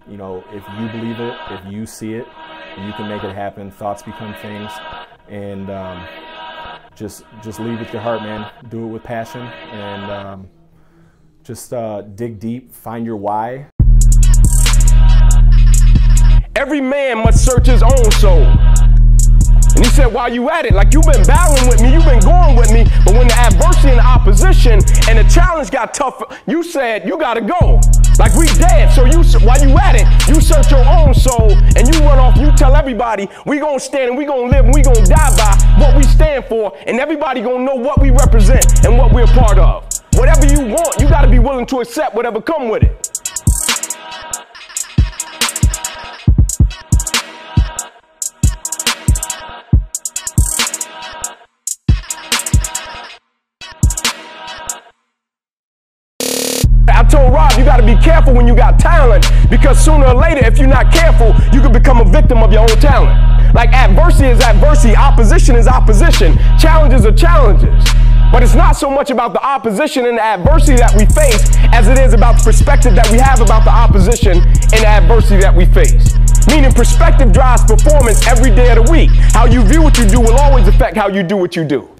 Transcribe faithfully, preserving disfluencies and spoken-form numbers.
You know, if you believe it, if you see it, you can make it happen. Thoughts become things, and um, just just lead with your heart, man. Do it with passion, and um, just uh, dig deep, find your why. Every man must search his own soul. And he said, while you at it, like you've been battling with me, you've been going with me, but when the adversity and the opposition and the challenge got tough, you said, you gotta go. Like we dead, so you, while you at it, you search your own soul, and you run off, you tell everybody, we gonna stand and we gonna live and we gonna die by what we stand for, and everybody gonna know what we represent and what we're a part of. Whatever you want, you gotta be willing to accept whatever come with it. I told Rob, you got to be careful when you got talent, because sooner or later, if you're not careful, you can become a victim of your own talent. Like adversity is adversity, opposition is opposition, challenges are challenges. But it's not so much about the opposition and the adversity that we face as it is about the perspective that we have about the opposition and the adversity that we face. Meaning perspective drives performance every day of the week. How you view what you do will always affect how you do what you do.